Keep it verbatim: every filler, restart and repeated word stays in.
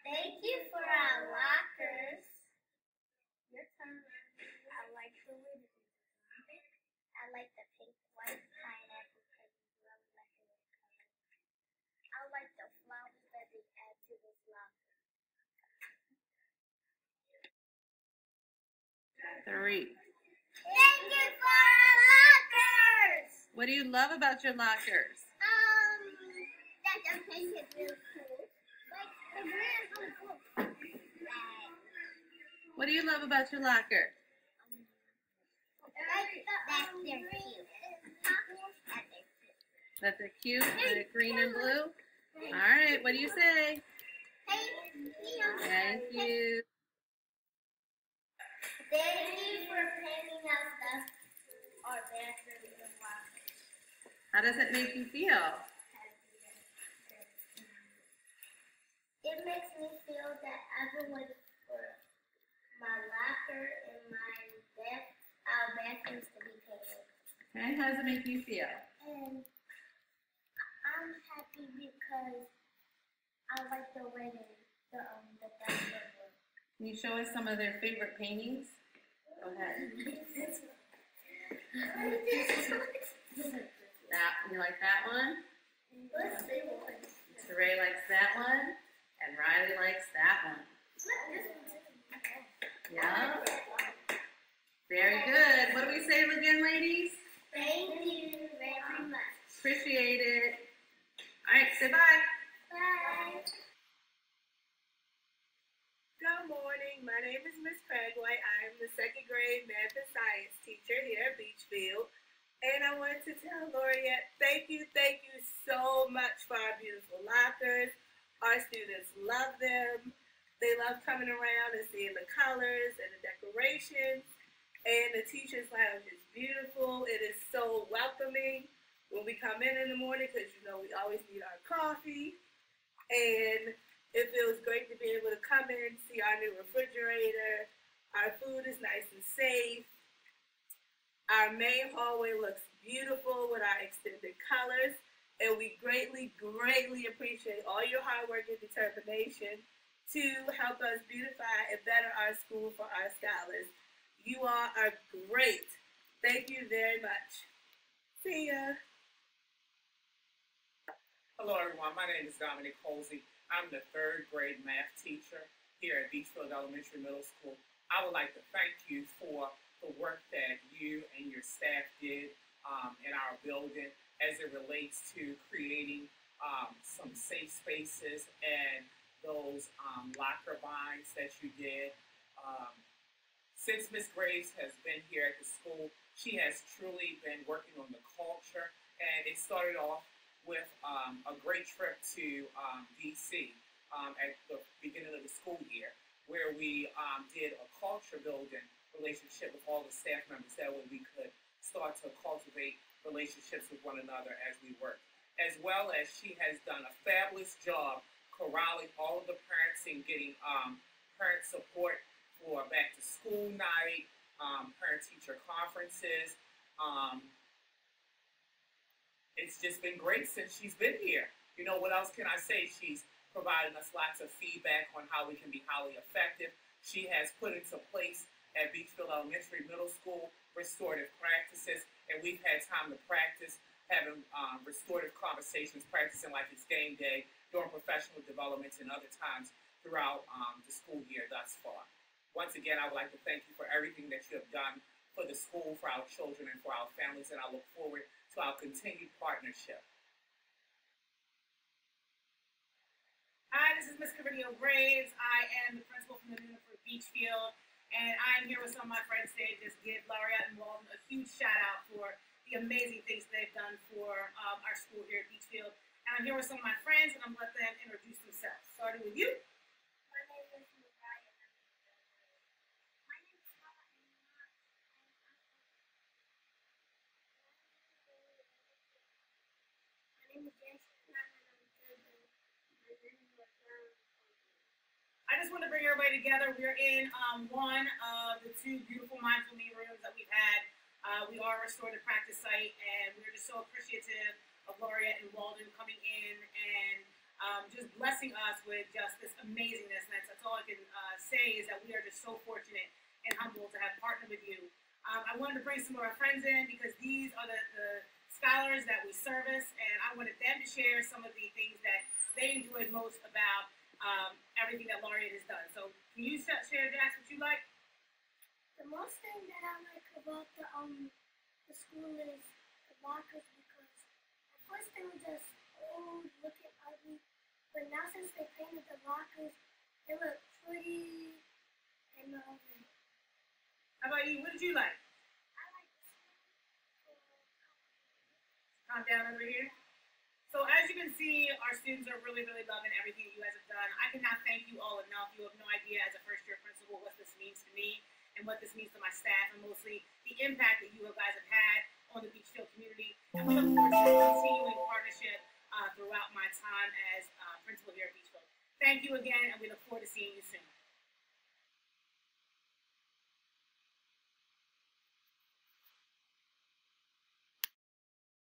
Thank you for our lockers. Your turn. I like the way the I like the pink, white pineapple because it's really like a red color. I like the flowers that they add to this locker. Three. Thank you for our lockers. What do you love about your lockers? Um, that the pink is really cool. Like the green is really cool. What do you love about your locker? That they're cute. That they're cute and they're green and blue? All right, what do you say? Thank you. Thank you. Thank you for painting us the our bathrooms and lockers. How does it make you feel? It makes me feel that everyone for my locker and my bath, our bathrooms to be painted. Okay, how does it make you feel? And I'm happy because I like the way the the um the bathroom work. Can you show us some of their favorite paintings? Go ahead. That, you like that one? Ray likes that one, and Riley likes that one. Yeah. Very good. What do we say again, ladies? Thank you very much. Appreciate it. All right, say bye. Bye. Good morning. My name is Miss Craigway. I am the second grade math and science teacher here at Beechfield. And I wanted to tell Laureate, thank you, thank you so much for our beautiful lockers. Our students love them. They love coming around and seeing the colors and the decorations. And the teacher's lounge is beautiful. It is so welcoming when we come in in the morning because, you know, we always need our coffee. And it feels great to be able to come in, see our new refrigerator. Our food is nice and safe. Our main hallway looks beautiful with our extended colors. And we greatly, greatly appreciate all your hard work and determination to help us beautify and better our school for our scholars. You all are great. Thank you very much. See ya. Hello, everyone. My name is Dominic Colsey. I'm the third grade math teacher here at Beechfield Elementary Middle School. I would like to thank you for the work that you and your staff did um, in our building as it relates to creating um, some safe spaces and those um, locker binds that you did. Um, since Miz Graves has been here at the school, she has truly been working on the culture, and it started off with um, a great trip to um, D C um, at the beginning of the school year, where we um, did a culture building relationship with all the staff members. That way we could start to cultivate relationships with one another as we work. As well as she has done a fabulous job corralling all of the parents and getting um, parent support for back to school night, um, parent teacher conferences. Um, it's just been great since she's been here. You know, what else can I say? She's provided us lots of feedback on how we can be highly effective. She has put into place at Beechfield Elementary Middle School restorative practices, and we've had time to practice having um, restorative conversations, practicing like it's game day, doing professional developments and other times throughout um, the school year thus far. Once again, I would like to thank you for everything that you have done for the school, for our children, and for our families, and I look forward to our continued partnership. Hi, this is Miz Caridio Graves. I am the principal from the Unifor Beechfield, and I'm here with some of my friends today to just give Laureate and Walden a huge shout out for the amazing things they've done for um, our school here at Beechfield. And I'm here with some of my friends, and I'm going to let them introduce themselves. Starting with you. My name is Mariah. My name is Mama. My name is Jason. I just want to bring everybody together. We're in um, one of the two beautiful mindful meeting rooms that we've had. Uh, we are a restorative practice site, and we're just so appreciative of Laureate and Walden coming in and um, just blessing us with just this amazingness. And that's, that's all I can uh, say is that we are just so fortunate and humbled to have partnered with you. Um, I wanted to bring some of our friends in because these are the, the scholars that we service, and I wanted them to share some of the things that they enjoyed most about um, everything that Laureate has done. So can you share, Jax, what you like? The most thing that I like about the um the school is the lockers, because at first they were just old, looking ugly, but now since they painted the lockers, they look pretty and um. How about you? What did you like? I like the school. Calm down over here. So as you can see, our students are really, really loving everything that you guys have done. I cannot thank you all enough. You have no idea as a first-year principal what this means to me and what this means to my staff, and mostly the impact that you guys have had on the Beechfield community. And we look forward to a continuing partnership uh, throughout my time as uh, principal here at Beechfield. Thank you again, and we look forward to seeing you soon.